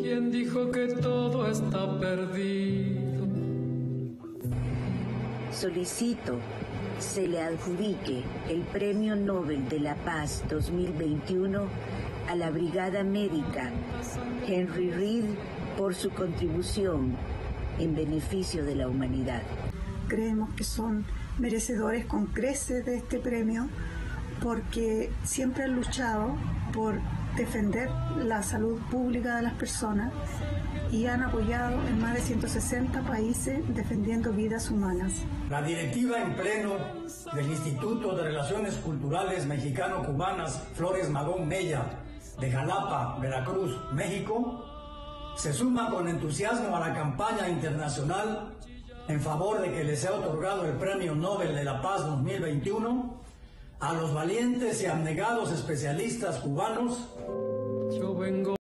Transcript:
¿Quién dijo que todo está perdido? Solicito se le adjudique el Premio Nobel de la Paz 2021 a la Brigada Médica Henry Reed por su contribución en beneficio de la humanidad. Creemos que son merecedores con creces de este premio porque siempre han luchado por defender la salud pública de las personas y han apoyado en más de 160 países defendiendo vidas humanas. La directiva en pleno del Instituto de Relaciones Culturales Mexicano-Cubanas Flores Magón Mella de Jalapa, Veracruz, México, se suma con entusiasmo a la campaña internacional en favor de que les sea otorgado el Premio Nobel de la Paz 2021 a los valientes y abnegados especialistas cubanos. Yo vengo